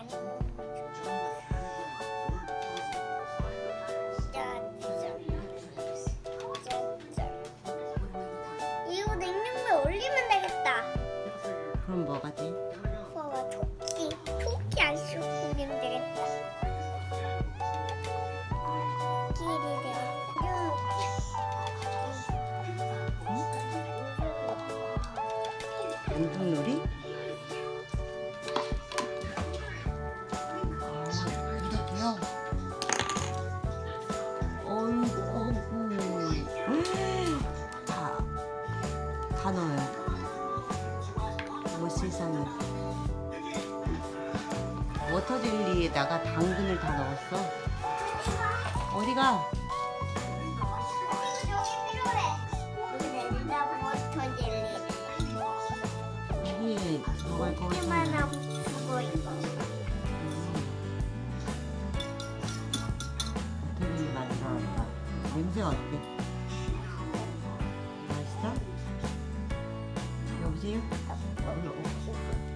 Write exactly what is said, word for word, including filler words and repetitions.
이거 냉장고에 올리면 되겠다. 그럼 뭐가 돼? 봐봐, 토끼. 토끼 아이스크림 올리면 되겠다. 토끼를 내가 연통놀이? 이렇게요? 어이구, 어이구. 다, 다 넣어요. 오, 세상에. 워터젤리에다가 당근을 다 넣었어. 어디가? 여기 필요해. 여기 내린다 워터젤리. 여기 먹을 거 이만 하고 주고 이거. 워터젤리 만들어놨다. 냄새 어때? 맛있어? 여보세요?